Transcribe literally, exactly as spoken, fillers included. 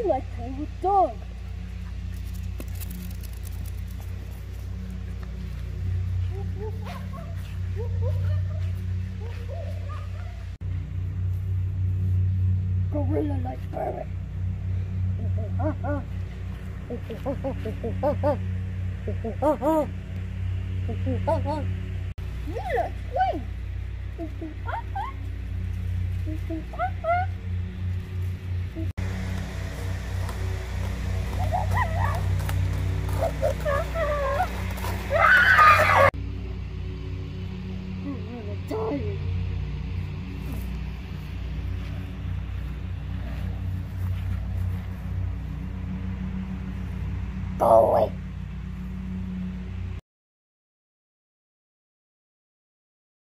You like playing with dogs. Gorilla like parrot. You like swing. Go away.